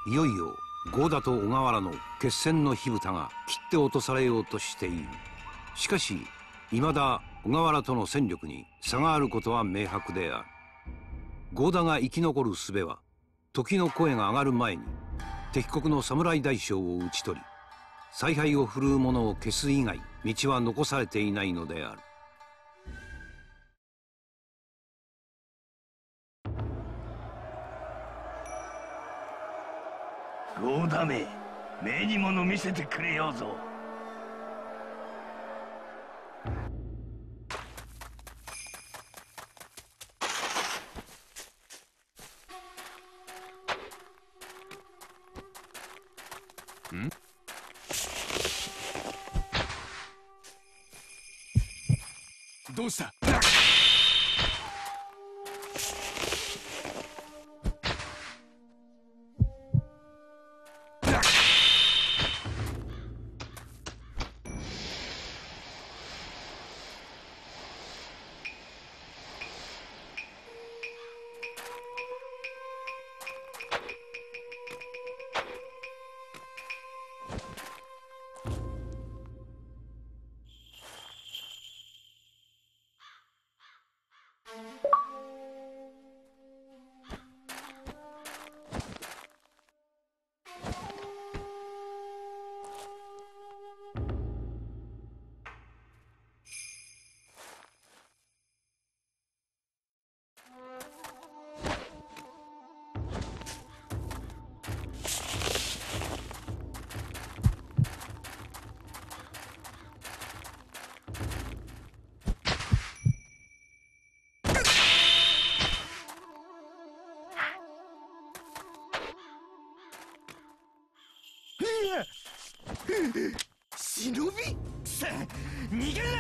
いよいよ合田と小河原の決戦の火蓋が切って落とされようとしている。しかしいまだ小河原との戦力に差があることは明白である。合田が生き残る術は時の声が上がる前に敵国の侍大将を討ち取り采配を振るう者を消す以外道は残されていないのである。 合田め、目に物見せてくれようぞ。 ん？どうした？忍び？さあ、逃げない！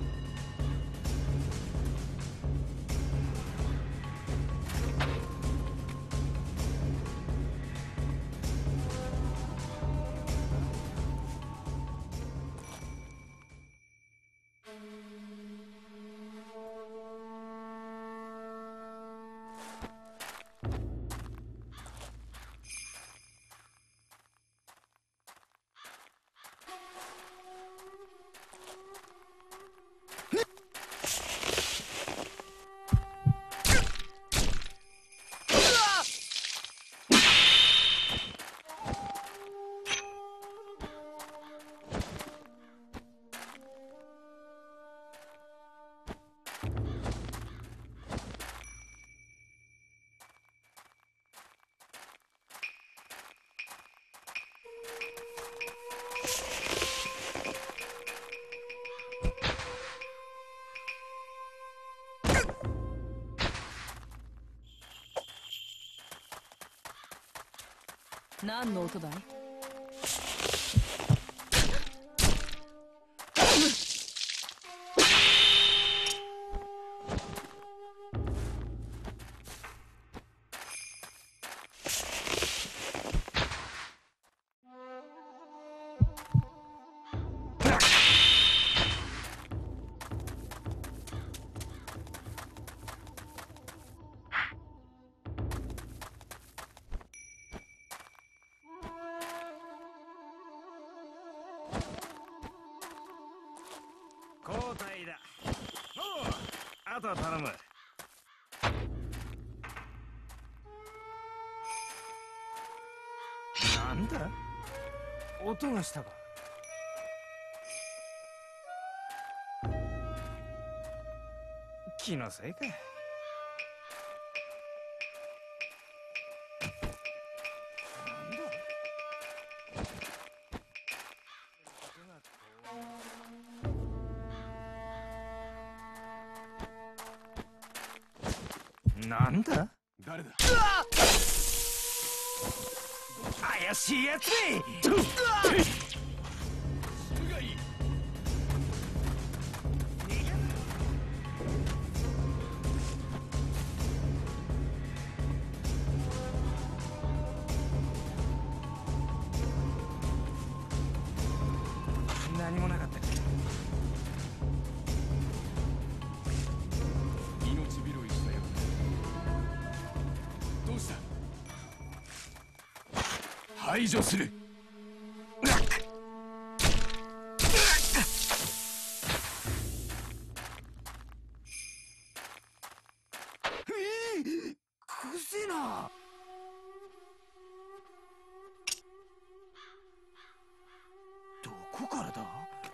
何の音だい？ 交代だ。おう、あとは頼む。なんだ？音がしたか？気のせいか。なんだ？ 誰だ？ 怪しいやつめ！何もなかった。 命拾いしたよ。どうした？ 排除する。 くせえな。どこからだ？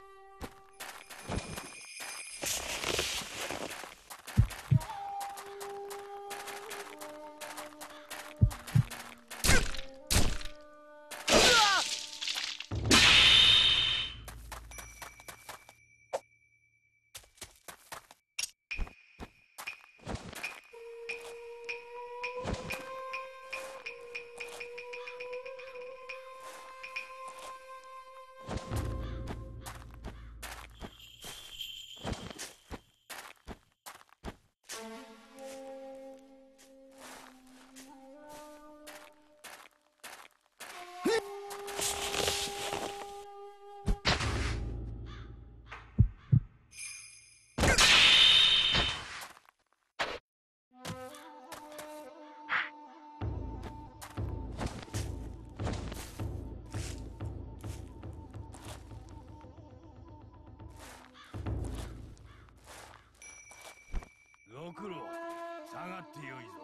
ご苦労、下がってよいぞ。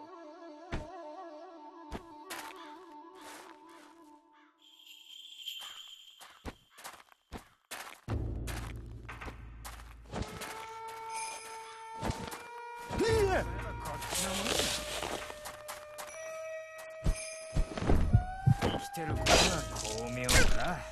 こっちのものだ。生きてることが巧妙か。